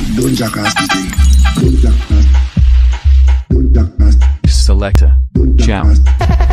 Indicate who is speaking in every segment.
Speaker 1: Don't jackass the thing. Don't jackass. Don't jackass.
Speaker 2: Selector. Jam.
Speaker 1: Don't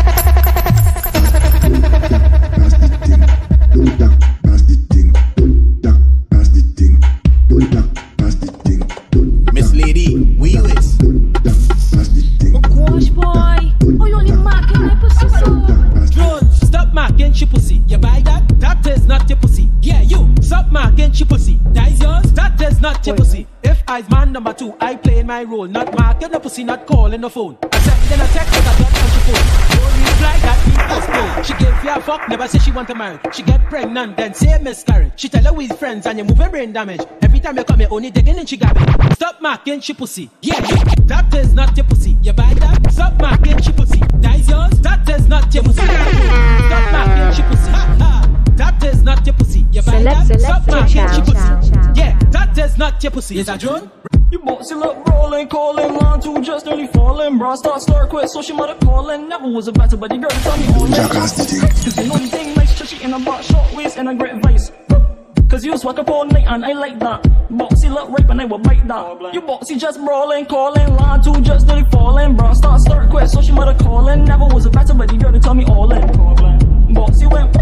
Speaker 1: jackass the thing. Don't jackass the thing. Don't jackass the thing. Don't jackass the thing.
Speaker 3: Miss Lady, wheel it.
Speaker 1: Don't jackass the thing.
Speaker 4: Gosh, boy. Oh, you only marking my pussy so.
Speaker 5: Drone, stop marking your pussy. You buy that? That is not your pussy. Yeah, you. Stop marking your pussy. That is yours? That is not your pussy. If I's man number 2, I play my role. Not marking the pussy, not calling the phone. I send a text, but I don't answer phone. Don't reply, that means that's cold. She give you a fuck, never say she want to marry. She get pregnant, then say miscarriage. She tell her with friends and you move her brain damage. Every time you come here, only digging in she garbage. Stop marking she pussy. Yeah, you. That is not your pussy. You buy that? Stop marking she pussy. That is yours? That is not your pussy. Stop marking she pussy. Ha ha. That is not your pussy. You buy that? Stop marking she pussy. Yeah, that is not your pussy. Is that drone?
Speaker 6: You bossy look rolling, calling, line 2 just nearly falling. Bra start quit, so she mother calling. Never was a better, but the girl tell me all
Speaker 1: Jackass the thing.
Speaker 6: Cause you know the thing nice, so she in a box, short waist and a great vice. Cause you swag up all night and I like that. Boxy look rape and I will bite that. You boxy just brawling, calling, line 2 just nearly falling. Bra start quit, so she mother calling. Never was a better, but the girl tell me all in. Boxy went,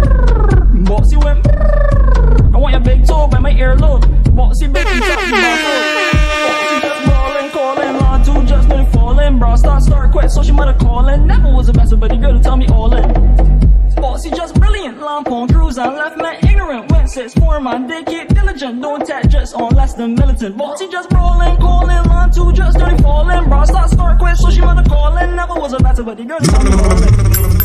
Speaker 6: boxy went. I want your big toe by my earlobe. Boxy big and top my Boxy just brawling, calling, line 2 just nearly falling. Bra start quit, so she mother calling. Never was a better, but the girl tell me all in. Bossy just brilliant, lamp on cruise and left man ignorant. Went 6'4", man, they keep diligent. Don't tap just on less than militant. Bossy just brawling, calling, line 2 just dirty falling. Bra start quit, so she mother calling. Never was a better, but the girl tell me all in.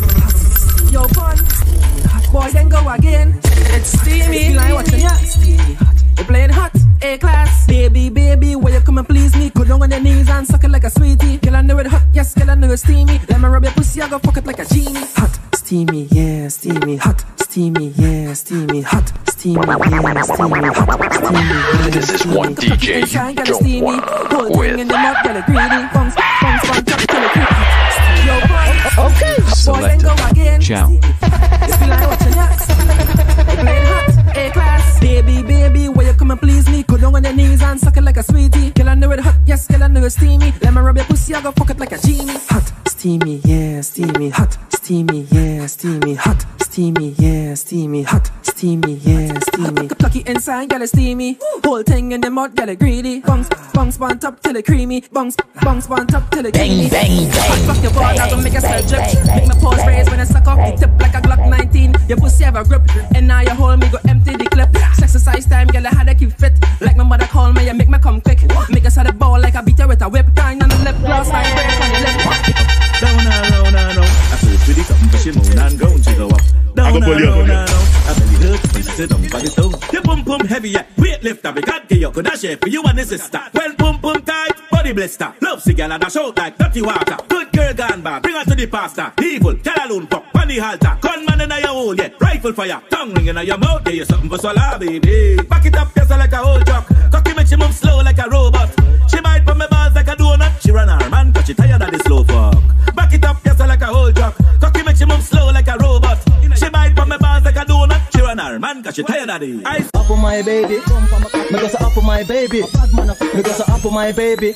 Speaker 7: Yo, fun. Boy, then go again. It's steamy. Feel like watching ya. Steamy hot. We're playing hot. A-class. Baby, baby, will you come and please me? Go down on your knees and suck it like a sweetie. Girl, I know it hot. Yes, girl, I know it's steamy. Let me rub your pussy, I go fuck it like a genie. Hot. Steamy, yeah, steamy. Hot. Steamy, yeah, steamy. Hot. Steamy, yeah, steamy. Hot. Steamy, yeah.
Speaker 2: This is one DJ you don't want
Speaker 7: Whole
Speaker 2: with.
Speaker 7: thing in the mouth, get it greedy. Bungs, bungs, bungs, top, till it creepy. Yo, boy.
Speaker 2: Okay.
Speaker 7: Boy, then go again.
Speaker 2: Jam.
Speaker 7: You feel like watching ya. Playing hot, A-class. Baby, baby, will you come and please me? Go down on your knees and suck it like a sweetie. Girl, I know it hot, yes, girl, I know it's steamy. Let me rub your pussy, I go fuck it like a genie. Hot, steamy, yeah, steamy. Hot, steamy, yeah, steamy. Hot, steamy, yeah, steamy. Hot, steamy, yeah, steamy. Plucky inside, girl, it's steamy. Whole thing in the mouth, girl, it greedy. Bungs, bungs, bun top till it creamy. Bungs, bungs, bun top till it creamy.
Speaker 8: Bang, bang, bang.
Speaker 7: Fuck your ball, I gon' make a
Speaker 8: Bang,
Speaker 7: sweat drip.
Speaker 8: bang,
Speaker 7: Make my pause raise when I suck off the tip like a Glock 19. Your pussy have a grip, and now you hold me, go empty the clip. Exercise time, girl, I had to keep fit. Like my mother call me, you make me come quick. Make us out the ball like I beat her with a whip. Kind on the lip, gloss like break on your lip.
Speaker 3: Down and round. I feel pretty something, but she moan and groan, she go up. Down and round. I belly hurts when she sit down by the stone. Your pum pum heavy, yeah. Weightlifter, we can't get you, could I share for you and the sister. When pum pum tight, body blister. Love cigar and a shout like dirty water. Good girl gone bad, bring her to the pastor. Evil, tell her alone, pop, on the halter. Gunman in your hole, yeah. Rifle fire, tongue ring in your mouth, yeah. You something for swallow, baby. Back it up, yes, like a old truck. Cocky make she move slow like a robot. She bite from my balls like a donut. She run her man, cause she tired of the slow fuck. Back it up, yes, like a whole truck. Cocky make she move slow like a robot. She bite from my balls like a donut. She run her man, cause she tired of the ice.
Speaker 6: Up on my baby, because up on my baby, because up on my baby,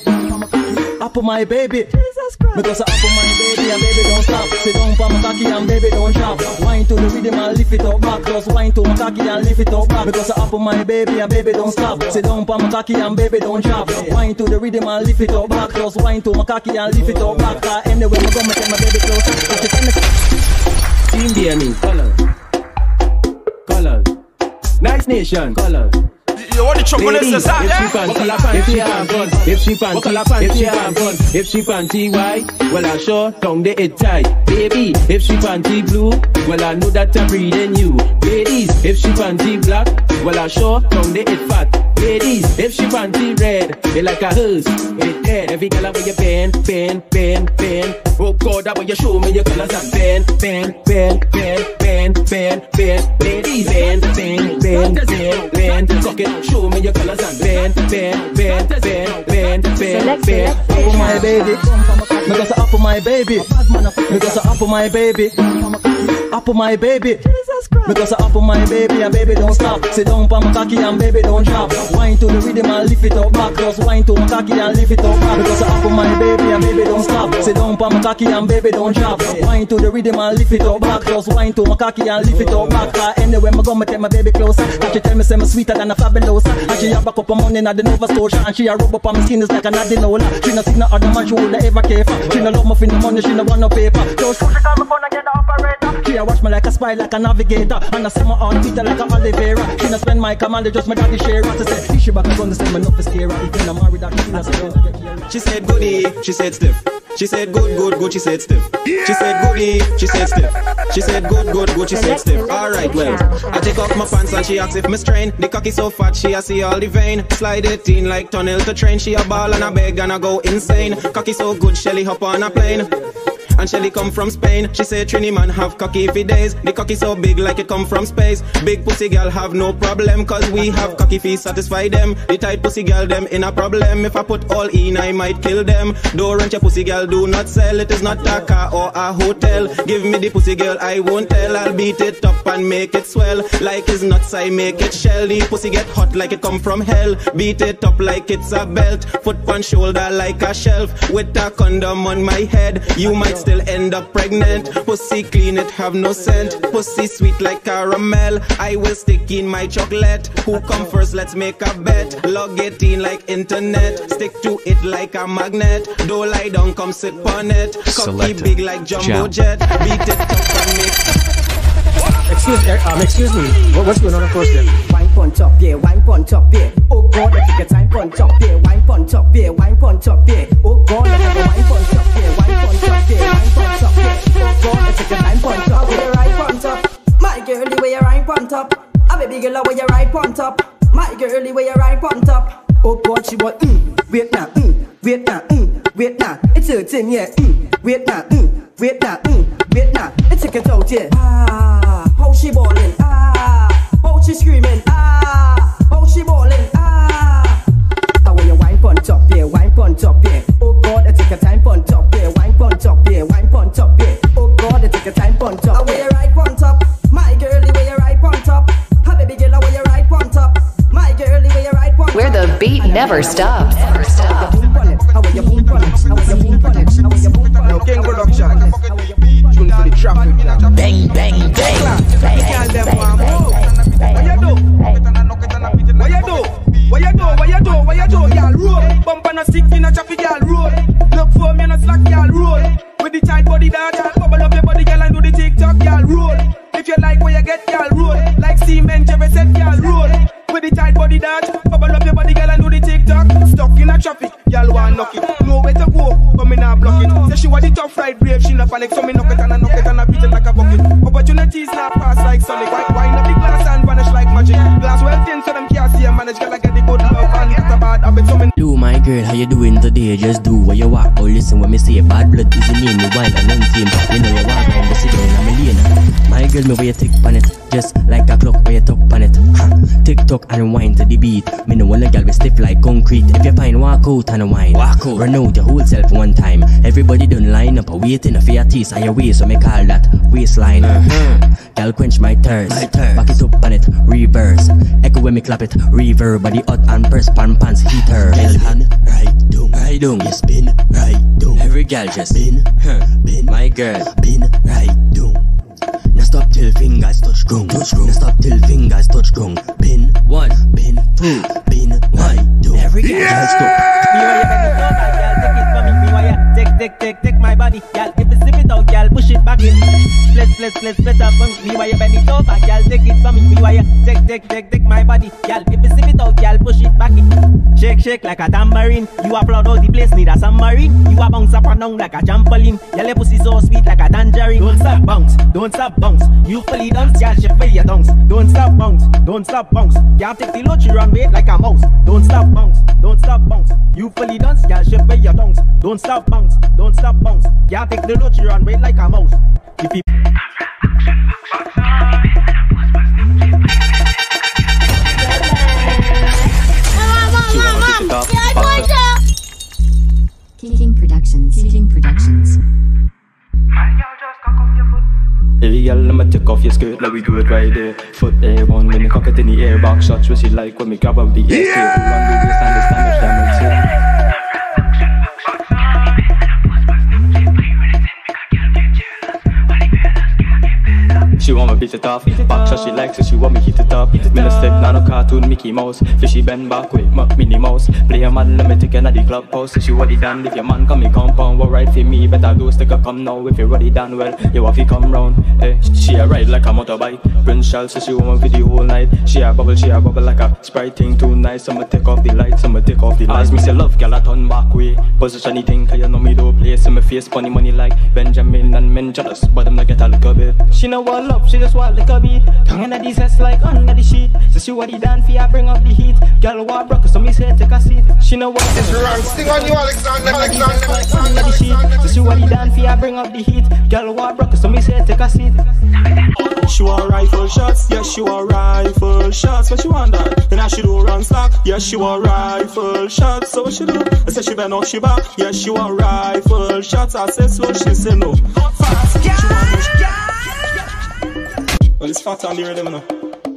Speaker 6: up on my baby, because up on my baby and baby don't stop. Sit down for my cocky and baby don't drop. Wine to the rhythm and lift it up back. Just wine to my cocky and lift it up back. Because up on my baby and baby don't stop. Sit down for my cocky and baby don't drop. Wine to the rhythm and lift it up back. Just wine to my cocky and lift it up back. Anyway, I'm gonna take my baby closer.
Speaker 9: Team BME, colors. Nice Nation, colors.
Speaker 10: You want the trouble
Speaker 9: Ladies,
Speaker 10: is that, yeah?
Speaker 9: If she panty white, well I sure tongue the it tight. Baby, if she panty blue, well I know that I'm breathing you. Ladies, if she panty black, well I sure tongue the it fat. Ladies, if she panty red, they like a hearse, it dead. Every girl with your pen. Oh God, that way you show me your colors and pen. Ladies, pen. Suck it, show me your colors and pen.
Speaker 6: Up on my baby, because up on my baby, because up on my baby,
Speaker 8: Up on my baby. Because I up on my baby and baby don't stop. Sit down pa my cocky and baby don't drop. Wine to the rhythm and lift it up back. Just wine to my cocky and lift it up back. Because I up on my baby and baby don't stop. Sit down pa my cocky and baby don't drop. Wine to the rhythm and lift it up back. Just wine to my cocky and lift it up back. Anyway, me go me take my baby closer. And she tell me say me sweeter than a fabulosa. And she a back up her money in the Nova Scotia. And she a rub up on my skin is like an adenola. She no see no other man she would ever care for. She no love me for no money, she no want no paper. Just push it on my phone and get the operator. She a watch me like a spy, like a navigator. And I say my heart beat like a Oliveira. She no spend my command, just my daddy share. To say she back on the same enough is scary. If you no married that she no say.
Speaker 10: She said goodie, she said stiff. She said good, she said stiff. She said goodie, she said stiff. She said good, she said stiff. Alright, well, I take off my pants and she asks if me strain. The cocky so fat, she a see all the vein. Slide it in like tunnel to train. She a ball and a beg and I go insane. Cocky so good, Shelly hop on a plane. And Shelly come from Spain. She say Trini man have cocky for days. The cocky so big like it come from space. Big pussy girl have no problem, cause we have cocky feet satisfy them. The tight pussy girl them in a problem. If I put all in I might kill them. Don't rent your pussy girl, do not sell. It is not a car or a hotel. Give me the pussy girl, I won't tell. I'll beat it up and make it swell. Like it's nuts, I make it shell. The pussy get hot like it come from hell. Beat it up like it's a belt. Foot on shoulder like a shelf. With a condom on my head, you might still end up pregnant. Pussy clean, it have no scent. Pussy sweet like caramel. I will stick in my chocolate. Who come first? Let's make a bet. Log it in like internet. Stick to it like a magnet. Don't lie down, come sit on it. Cocky big like jumbo jet. Beat it up and make.
Speaker 11: Excuse me. What's going on of course then?
Speaker 12: Wine punch up, yeah, wine punch up, yeah. Oh God, I take a time punch up, yeah, wine punch up, yeah, wine punch up, yeah. Oh God, I take a wine punch up, yeah, wine punch up, yeah, wine punch up, yeah. Oh God, I take a time punch up, yeah, right punch up. My girl, the way you right punch up. A baby girl, the way you right punch up. My girl, the way you right punch up. Oh God, she want wait now, wait now, wait now. It's her thing, yeah, wait now, wait now, wait now. It's a get out, yeah. How she ballin', how she screaming, how she ballin', how when you wine punch up, yeah, wine punch up, yeah. Oh God, I take a time punch up, yeah, wine punch up, yeah, wine punch up, yeah. Oh God, I take a time punch up. How when you right punch up, my girl, the way you right punch up. How baby girl, how when you right punch up, my girl, the way you right punch up.
Speaker 13: Where the beat never stops. Never stops.
Speaker 12: How when you boom on it, how when you boom on it, how when you boom on it.
Speaker 11: Now King Production. Tune for the traffic.
Speaker 13: Bang, bang, bang.
Speaker 11: What you do, y'all roll. Bump on a stick in a traffic, y'all roll. Look for me on a slack, y'all roll. With the tight body that y'all bubble up your body, y'all, and do the TikTok, y'all roll. If you like where you get, y'all roll. Like cement, Jerry said, y'all roll. With the tight body that bubble up your body, y'all, and do the TikTok. Stuck in a traffic, y'all want knock it. Nowhere to go, but me not block it. Say she want the tough ride, brave, she not panic. So me knock it and I knock it and I beat it like a bucket. Opportunities not pass like Sonic. Wine up the glass and vanish like magic. Glass well thin so them can't see and manage. Girl, I get the good love and get a bad habit. So me
Speaker 14: do my girl, how you doing today? Just do what you walk. Oh, listen when me say bad blood is the name. You wild and untamed. You know you walk down the city in a million. My girl, me where you tick on it. Just like a clock where you tuck on it. Tick tock and wind to the beat. Me know when a girl be stiff like concrete. If you find walk out and wine, walk out. Run out your whole self one time. Everybody done line up, waiting for your teeth on your waist. So me call that waistline. Girl quench my thirst. Back it up on it, reverse. Echo when me clap it, reverb. Body hot and press pan pants heater. Girl hand right down, you spin right down. Every girl just spin, spin. My girl spin right down. Now stop till fingers touch ground. Now stop till fingers touch ground. Pin one, pin two, pin right down. Every girl just stop.
Speaker 8: Take my body, y'all. If you slip it out, y'all, push it back in. Split up from me while you bend it over, y'all. Take it from me while you take my body, y'all. If you slip it out, y'all, push it back in. Shake like a tambourine. You applaud all the place, need a submarine. You a bounce up and down like a trampoline. Y'all, your pussy so sweet like a tangerine. Don't stop bounce. You fully dance, y'all, shift for your tongues. Don't stop bounce. Y'all take the load, you run weight like a mouse. Don't stop bounce. You fully dance, y'all, shift for your tongues. Don't stop bounce. Y'all take the load, you run weight like a mouse. If you
Speaker 13: King Productions.
Speaker 15: Hey girl, I'ma take off your skirt like we do it right there. Foot A1 when you cock it in the air. Back shots what she like when we grab up the air. Yeah. Run the waist and the damage, yeah. She want me beat it off, back shot she likes it, she want me hit it up. Minister, nano cartoon, Mickey Mouse. Fishy bend back with Minnie Mouse. Play a man, let me take another club house. So she already done, if your man come me compound, what right for me, better do stick a come now. If you already done well, you have to come round. Hey, she a ride like a motorbike. Prince Charles, so she want me for the whole night. She a bubble like a Sprite thing too nice. I'ma take off the lights, I'ma take off the lights. As me say love, girl, I turn back way. Position anything, cause you know me don't play. See me face, funny money like Benjamin and men jealous, but them not get a little bit. She know what love, she just want like a beat. Tongue under the cess like under the sheet. So she what he done for ya, bring up the heat. Girl walk broke, so me say take a seat. She know what
Speaker 16: it's wrong. Sting on you, Alexander.
Speaker 15: Under the sheet. So she what he done for ya, bring up the heat. Girl walk broke, so me say take a seat.
Speaker 17: She want rifle shots, yes she want rifle shots. What she want that? Then I should do run slack. Yes she want rifle shots. So what she do? I said she bend off she back. Yes she want rifle shots. I said slow, she say no. Fast. She want push. Well, it's fat on the rhythm now.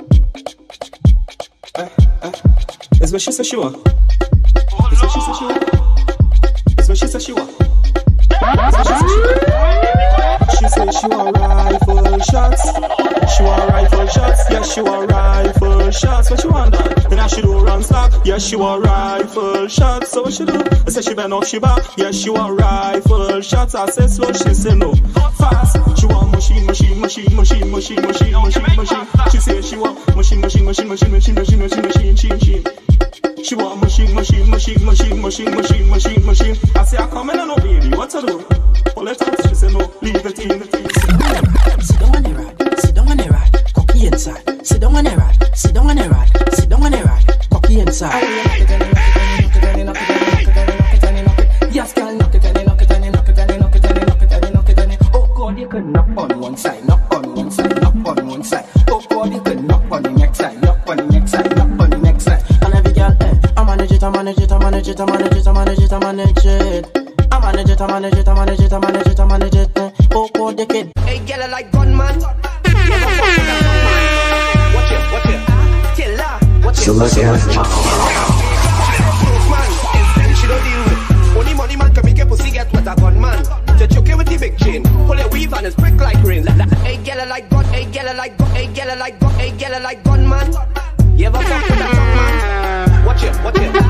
Speaker 17: It's what she said she want. It's what she said she want. It's what she said she want. She said she want rifle shots. She want rifle shots. Yes, she want rifle shots. What she want that? Then I should do run slack. Yes, she want rifle shots. So what she do? I said she bend off she back. Yes, she want rifle shots. I said slow, she say no. Fast. She want machine. She say she want machine. She want machine. I say I come in and no baby, what to do? Pull it out, she say no, leave it in.
Speaker 18: Sit down on the rod, sit down on the rod, cocky inside. Sit down on the rod, sit down on the rod, sit down on the rod, cocky inside. Yes, girl, knock it. Oh God, you can knock on one side, knock on one side. Oh God, you can knock on the next side, knock on the next side. And every girl, I manage it. I manage it. Oh God, the kid. Hey, girl, like gunman. Watch it. Killer. Watch it. She don't deal with. Only money man can make a pussy get what a gunman. Just choke with the big chain. Pull it weave and it's prick like rain. Hey, girl, like gun. Hey, girl, like gunman. You ever fuck with a tongue man? Watch it.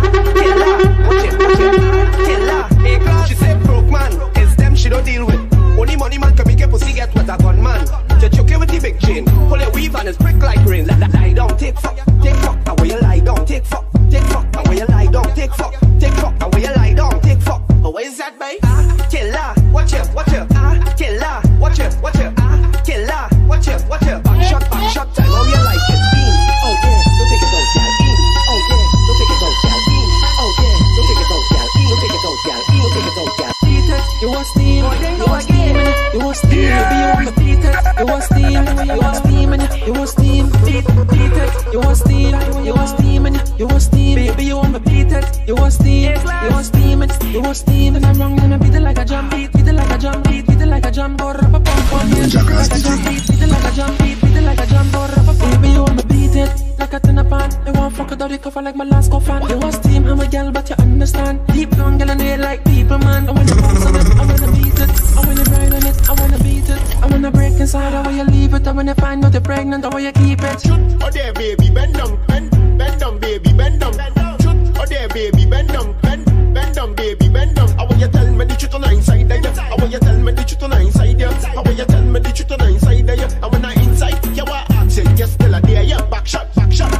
Speaker 18: Killer. Hey, class. She said broke man. It's them she don't deal with. Only money man can make a pussy get what a gunman. Just choke with the big chain. Pull it weave and it's prick like rain. Lie down, take fuck. And where you lie down, take fuck. And where you lie down, take fuck. And where you lie down, take fuck. Oh, what is that, babe? Killer. Watch it. Killer. Watch it. Killer. Watch it. Back shot time. How you like it? Oh yeah, don't take it out, gal. Oh yeah, don't take it out, gal. Oh yeah, don't take it out, gal. Don't take it out, gal. Beat it, you want steam. You want steam, you want steam. Baby, you want to beat it. You want steam, you want steam, you want steam. Beat it, you want steam, you want steam, you want steam. Baby, you want to beat it. You want steam, you want steam, you want steam. And I'm wrong, then beat it like a jump. Beat it like a jump. Beat it like a jump. Go rap a pump. Beat it like a jump. Beat it like a jump. Beat it like a jump. Go rap a pump. Baby, you want to beat it like a tin pan. You want fuck without the cover like my last coffin. You want steam, I'm a girl, but you understand. Deep down, girl, and they like people, man. I wanna bounce on it, I wanna beat it, I wanna ride on it, I wanna beat it, I wanna break inside, I wanna leave it, I wanna find out you're pregnant, I wanna keep it.
Speaker 17: Oh there, baby, bend down, baby, bend down. Oh there, baby, bend down, baby, bend down. I want you tell me the truth on the inside there. I want you tell me the truth on the inside there. I want you tell me the truth on the inside there. I wanna inside, you want action, yes, still a there, yeah. Back shot.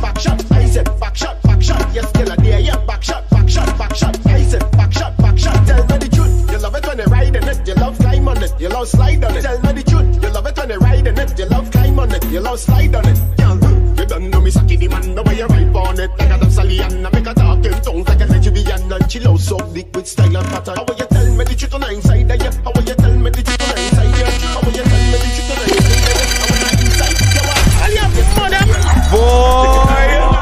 Speaker 17: I said back shot, yes, still a there, yeah. Back shot. I said back shot. Tell me the truth, you love it when they ride in it, you love climb on it, you love slide on it. Tell me the truth, you love it when they ride in it, you love climb on it, you love slide on it. You don't know me, Saki the man, the way you ride on it. Like a dance Salian, I make a talk in tongues like a Nigerian. And chill out so dick with style and pattern. How will you tell me the truth on the inside there? How will you tell me the truth on the inside there? How will you tell me the truth on the inside there? I wanna inside, you want all you have this mother.
Speaker 3: Boy!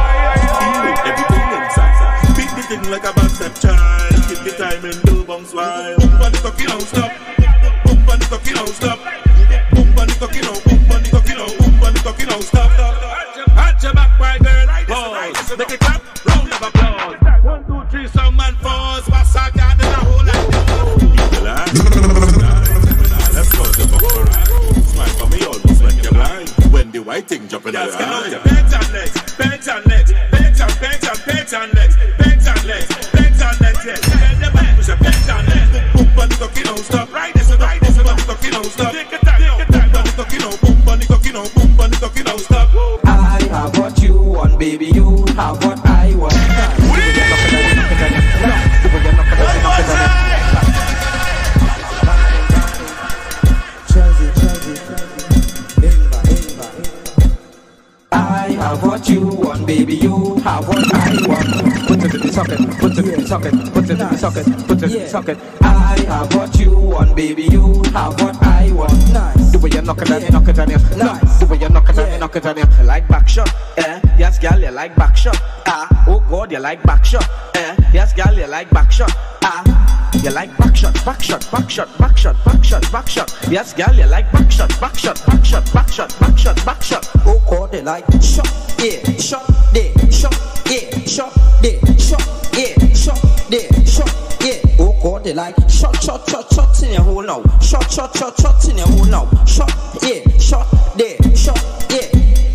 Speaker 3: Everything inside. Beat the thing like a bad step child. Keep the time and do bounce wild. Pump on the cocky, don't stop. Pump on the cocky, don't stop. Pump on the cocky, don't stop. on legs, legs on legs, yeah. Bend the back, push your legs on legs. Boom, boom, the cocky don't stop. Right, this is right, this is the cocky don't stop. Take your time, the cocky don't. Boom, boom, the cocky don't. Boom, boom, the cocky don't stop.
Speaker 19: I have what you want, baby. You have what I want. I have what you want, baby. You have what I want. Put it in the socket, put it in the socket, put it in the socket, put it in the socket. I have what you want, baby. You have what I want. Nice. The way you knock it on, knock it on you. Nice. The way you knock it on, knock it on you. You like back shot, eh? Yes, girl, you like back shot. Ah, oh God, you like back shot, eh? Yes, girl, you like back shot. Ah, you like back shot, back shot, back shot, back shot, back shot, back shot. Yes, girl, you like back shot, back shot, back shot, back shot, back shot, back shot. Oh God, they like shot, yeah, shot, there, shot, yeah, shot, there, shot, yeah, shot, there, shot, yeah. Oh God, they like shot, shot, shot, shot in your hole now. Shot, shot, shot, shot in your hole now. Shot, yeah, shot, there, shot, yeah.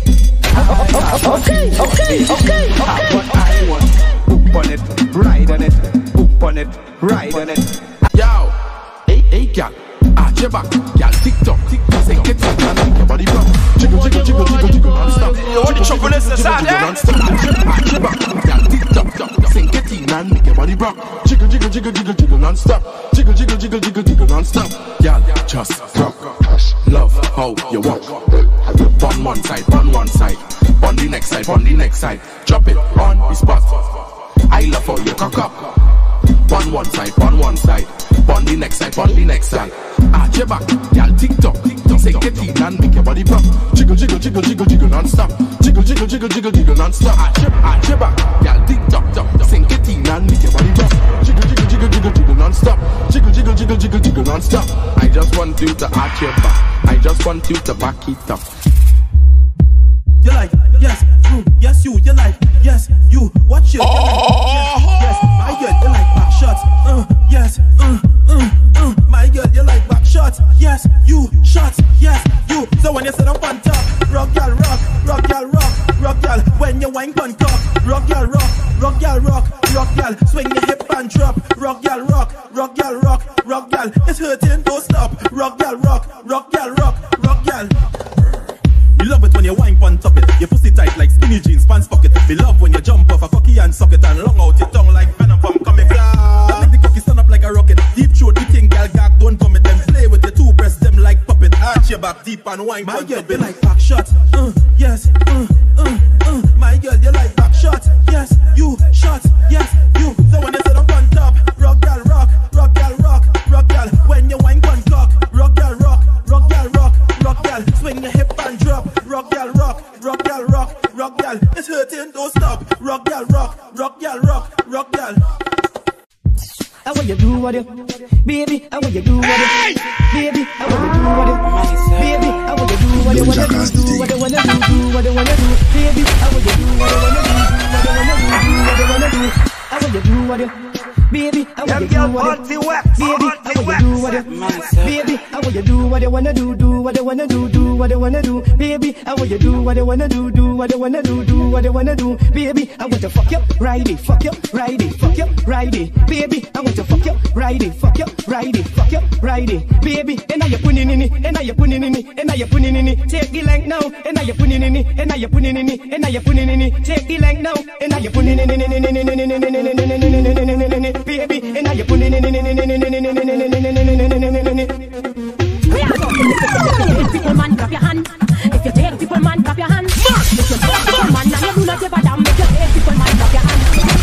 Speaker 19: Okay. Have what I want. Poop on it, ride on it. Poop on it, ride on it.
Speaker 17: Yo, hey, girl, arch your back, girl, TikTok, sink it and make your body rock. Jiggle, jiggle, jiggle, jiggle, jiggle, non-stop.
Speaker 18: You want the chocolate inside, eh?
Speaker 17: Arch your back, girl, TikTok, sink it and make your body rock. Jiggle, jiggle, jiggle, jiggle, jiggle, non-stop. Jiggle, jiggle, jiggle, jiggle, jiggle, non-stop. Girl, just rock. Love how you walk. On one side, on one side. On the next side, on the next side. Drop it on the spot. I love how you cock up. On one side, on one side. On the next side, on the next side. Arch your back, y'all TikTok. Sink it in and make your body pop. Jiggle, jiggle, jiggle, jiggle, jiggle non-stop. Jiggle, jiggle, jiggle, jiggle, jiggle non-stop. Arch your back, y'all TikTok. Sink it in and make your body pop. Jiggle, jiggle, jiggle, jiggle, jiggle non-stop. Jiggle, jiggle, jiggle, jiggle, jiggle non-stop. I just want you to arch your back. I just want you to back it up.
Speaker 3: You like, yes, yes, you like, yes, you, watch your, yes, my girl, you like back shots, yes, my girl, you like back shots, yes, you, shots, yes, you, so when you sit up on top, rock y'all, rock y'all, rock y'all, when you wine on top, rock y'all, rock y'all, swing your hip and drop, rock y'all, rock y'all, it's hurting, don't stop, rock y'all, rock y'all. You love it when you wine on top it. Your pussy tight like skinny jeans, pants pocket. We love when you jump off a cocky and suck it and long out your tongue like venom from comic. Make the cocky stand up like a rocket. Deep throat, you think gal gag, don't vomit them. Play with your two breasts, them like puppet. Arch your back deep and wine. My girl, you like back shots. Yes. My girl, you like back shots. Yes, you shots. Yes, you. So when you sit up on top, rock gal, rock gal. When you wine on cock, rock gal, rock gal. Swing your hip and drop. Rock gal, rock gal. It's hurting, don't stop. Rock gal, rock gal.
Speaker 12: How will you do what you, baby? How will you do what you, baby? How will you do what you, baby? How will you do what you wanna do? What you wanna do? What you wanna do? Baby, how will you do what you wanna do? What you wanna do? How will you do what you, baby? How will you do what you, baby? How will you do what you, baby? How will you do what you wanna do? Do what you wanna do? Do what you wanna do? Baby, how will you do what you wanna do? Do what you wanna do? Do what you wanna do? Baby, I want to fuck you, ride it, fuck you, ride it, fuck you, ride it. Baby, I want to fuck you, ride it, fuck you, ride it, fuck you, ride it. Baby, and now you're putting in it, and now you're putting in it, and now you're putting in it. Take the length now, and now you're putting in it, and now you're putting in it, and now you're putting in it. Take the length now, and now you're putting in it, baby, and now you're putting in it.
Speaker 4: People man, clap your hand. If you take people man, clap your hand. If you take people man, and you do not give a damn. If you take people man, clap your hand.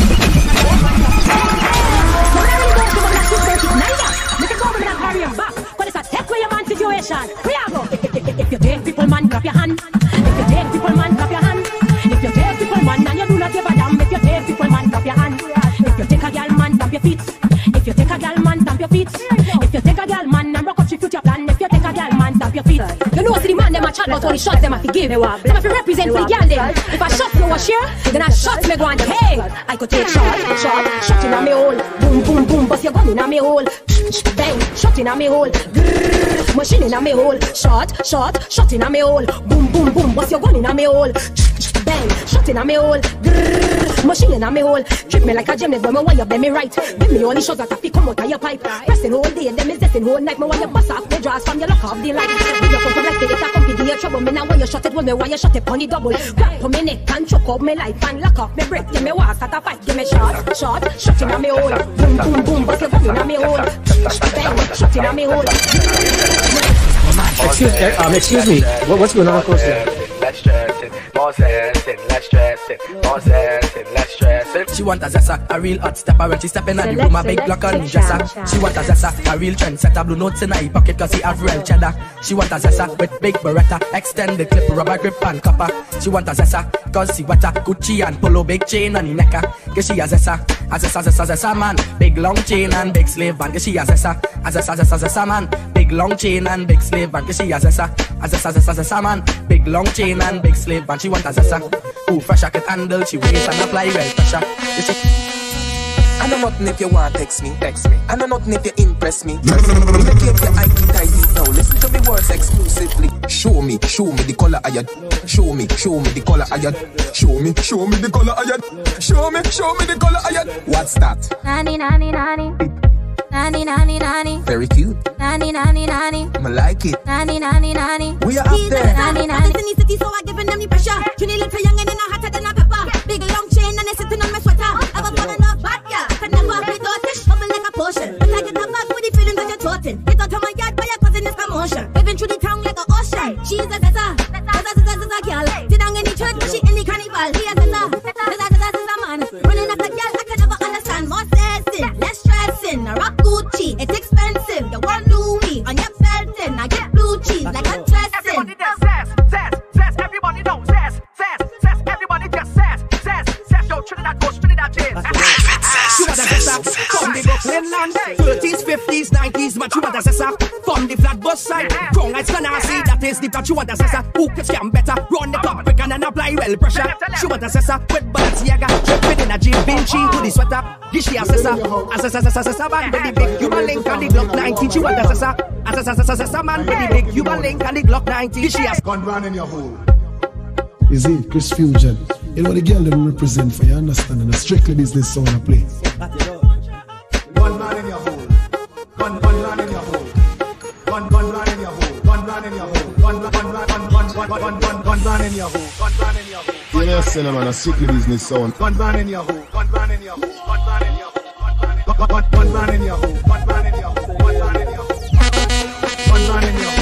Speaker 4: So there you go, to the last two neither. Make it go with that carry him back. But it's a take away your man situation. Here you go. If you take people man, clap your hand. If you take people man, clap your hand. If you take people man, and you do not give a damn. If you take people man, clap your hand. If you take a girl man, tap your feet. If you take a girl man, tap your feet. If you take a girl man, and rock up your future plan. If you take a girl man, tap your feet. You know, see the man them a chat about all the shots them have to give. Them have to represent for the girl them. If I shot no a share, then I shot me go and hey, I could take shot in a me hole. Boom, boom, boom, bust your gun in a me hole. Bang, shot in a me hole. Grrr, machine in a me hole. Shot in a me hole. Boom, boom, boom, bust your gun in a me hole. Bang, shot in a me hole. Grrr, Machine in me hole. Trip me like a gymnast, but me want you bend me right. Give me all the shots that have to come out of your pipe. Pressing all day, them is destined whole night. Me want you bust off the jaws from your lock off the light. When you come from like it's a company, give you trouble. Me now when you shot it, when me want you shot it on the double. Grab on me neck and choke up me life and lock off me breath. Give me walk, start a fight, give me shot, shot in me hole. Boom, boom, boom, bust your gun in me hole. Bang, shot in me hole.
Speaker 20: Excuse me. What's going on, course here?
Speaker 21: Let's stress it, more stress it, let's stress it, more stress it, let's stress it.
Speaker 19: She want a zessa, a real hot stepper. When she step in the room, a big block on dresser. She want a zessa, a real trendsetter. Blue notes in her pocket cause he have real cheddar. She want a zessa with big beretta, extended clip, rubber grip and copper. She want a zessa cause she wetter, Gucci and polo, big chain on the necker. Cause she a zessa man, big long chain and big slave van. Cause she a zessa man, big long chain and big slave van. Cause she a zessa man, big long chain and big slave van. She want a zessa, who fresh I can handle. She waist and apply well pressure.
Speaker 20: I know nothing if you want text me. I know nothing if you impress me. Me make your ID tidy now. Listen to me words exclusively. Show me the color of your. Show me the color of your. Show me the color of your. Show me the color of your. What's that?
Speaker 22: Nani nani nani. Nani nani nani.
Speaker 20: Very cute.
Speaker 22: Nani nani nani.
Speaker 20: I like it.
Speaker 22: Nani nani nani.
Speaker 20: We are up there.
Speaker 22: Nani nani. I'm in the city, so I giving them the pressure. Trini little young and then I hotter than a pepper. Big long chain and they sitting on my sweater. I was born enough bad girl. Can never be dosage. Bubble like a potion. But I get a bag with the feeling that you're toting. Get out of my yard by your cousin is commotion. Living through the town like a ocean. She's a zessa girl. Sit down in the church, but she in the carnival. He a zessa man. Running after girl, I can never understand. More stressing, less stressing. I rock Gucci, it's expensive. You want Louis on your belting. I get blue cheese like I'm dressing.
Speaker 21: Everybody does sass, everybody knows sass, everybody just sass, yo, Trinidad goes, Trinidad James.
Speaker 19: She want a zessa from the Brooklyn land. 30s, 50s, 90s, but she want a zessa from the Flatbush side. Wrong as Canarsie, that is the that she want a zessa. Who can scam better? Run the top quick and apply well pressure. She want a zessa with Balenciaga, dripping in a Jim Vinci to the sweater. Give she a zessa man with the big Cuban link and the Glock 90. She want a zessa man with the big Cuban link and the Glock 90. Give she a
Speaker 1: gun run in your hole. Is it Chris Fusion? You know what the girl them represent for you, understand? And a strictly business song I play. One man in your hole. One man in your hole. One man in your hole. One man in your hole. One man in your hole. One man in your hole. You know, cinnamon, a strictly business song. One man in your hole. One man in your hole. One man in your hole. One man in your hole. One man in your hole. One man in your hole. One man in your hole.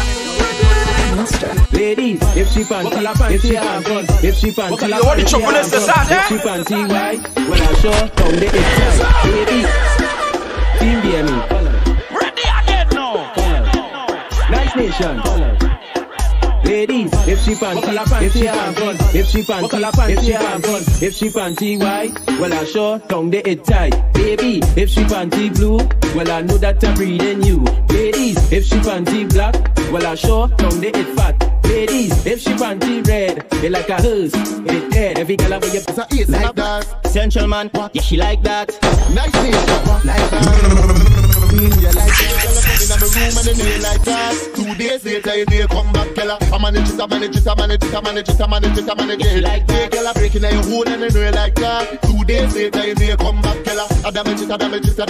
Speaker 9: Ladies, if she panty, if she panty, if she panty, if she panty white, well I sure come the inside. Ladies, team BME,
Speaker 21: Ready again now.
Speaker 9: Nice Nation. Ladies, if she panty, if she panty, if she panty, if she panty, if she panty white, well I sure tongue the it tight. Baby, if she panty blue, well I know that I'm breeding you. Ladies, if she panty black, well I sure tongue the it fat. Ladies, if she panty red, it like a hearse, it dead. Every girl over your
Speaker 17: like that.
Speaker 9: Central man, yeah she like that.
Speaker 17: Nice Nation, like that. You like that, in the room and the nail like that. 2 days later, they come back, killer. I manage it. Like that, girl, breaking your hole and the nail like that. 2 days later, they come back, killer. I damage it.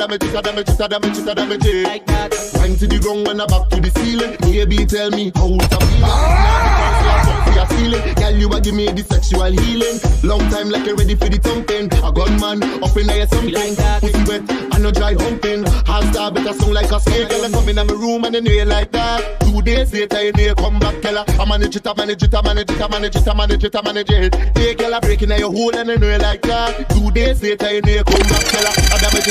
Speaker 17: Like that. Wine to the ground when I back to the ceiling. Baby, tell me how it's a feeling. Girl, you a give me the sexual healing. Long time like you ready for the thumping. A gunman up in there something. Like pussy wet and no dry humping. Hard star better song like a snake. Girl, I come in my room and the nail like that. 2 days later, they come back, killer. I manage it. Hey, girl, I breaking your hole and the nail like that. 2 days later, they come back, killer. I damage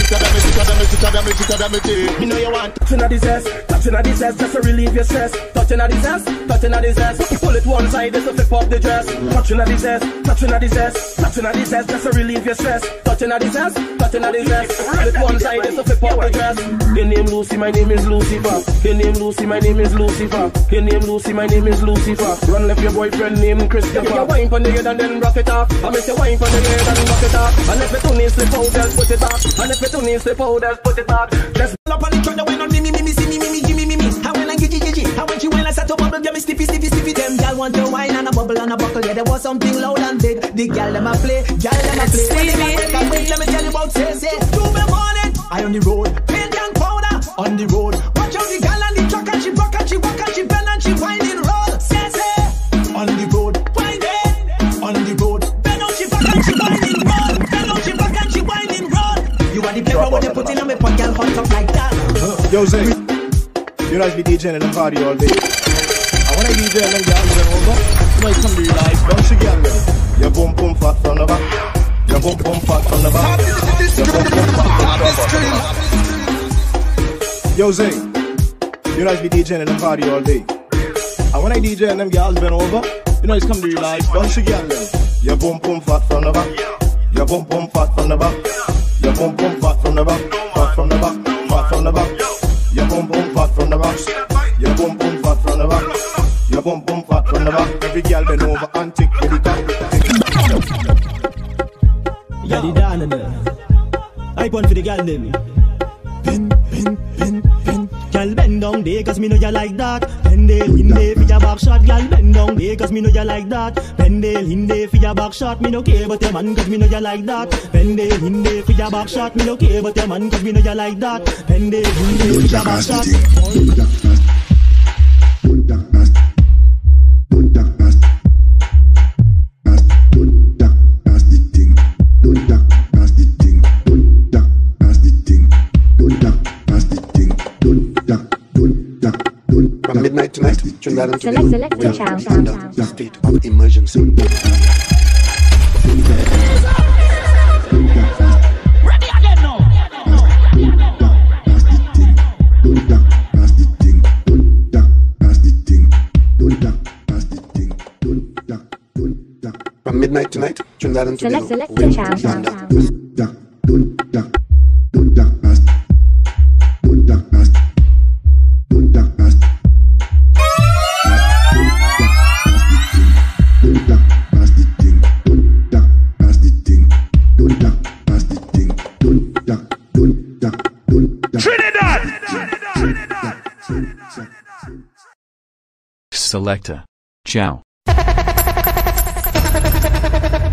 Speaker 17: it.
Speaker 11: You know you want touching at the zest, just to relieve your stress. Touching at the zest, pull it one side just to flip up the dress. Touching at the zest, just to relieve your stress. Touching at the zest, pull it one side just to flip up the dress. Your name Lucy, my name is Lucifer. Your name Lucy, my name is Lucifer. Your name Lucy, my name is Lucifer. Run left your boyfriend named Christopher. You wine for the head and then rock it off. I miss your wine for the head and rock it off. And if the two knees slip out, just put it back. And if the two knees slip out, just put it back. Just pull up on the track, the wine on me, see me, gimme. How when I gigi, how when she when I start to
Speaker 7: to bubble, get me stiffy. Them gal want to wine and a bubble and a buckle. Yeah, there was something loud and big. The gal them a play, When the gal break and wait, let me tell you about say. 2 morning, I on the road, paint and powder on the road. Watch out the gal and the truck and she rock and she walk and she bend and she whining roll. Say on the road, whining on the road. Bend out she back and she whining roll. Bend out she back and she whining roll. You are the pepper when they put in on me pot, gal hot up like that.
Speaker 2: Yo, Zay, you know I be DJing in the party all day. And when I DJ and them girls bend over, you know you come to realize, don't you get me? Your boom boom fat from the back. Your boom boom fat from the back. Your boom boom fat from the back. Yo, Zay, you know I be DJing in the party all day. And when I DJ and them girls bend over, you know it's come to realize, don't you get me? Your boom boom fat from the back. Your boom boom fat from the back. Your boom boom fat from the back. Fat from the back. Fat from the back. Your boom boom fat from the back. Your boom boom fat from the back. Your boom boom fat from the back. Every girl bend over and tick with the top.
Speaker 3: Yeah, the down there. I point for the girl them. Pin. Girl bend down there, cause me know you like that. Pendale in there for your back shot. Girl bend down there, cause me know you like that. Pendale in there for your back shot. Me no care about your man, cause me know you like that. Pendale in there for your back shot. Me no care about your man, cause me know you like that. Pendale in there for your back shot.
Speaker 17: From midnight tonight, Trinidad and Tobago,
Speaker 5: Select
Speaker 17: we are
Speaker 5: Chow.
Speaker 17: under the state of emergency.
Speaker 3: Ready again now.
Speaker 17: From midnight tonight, Trinidad and Tobago,
Speaker 5: Select
Speaker 17: we are
Speaker 5: Chow.
Speaker 17: under
Speaker 23: Selecta. Ciao.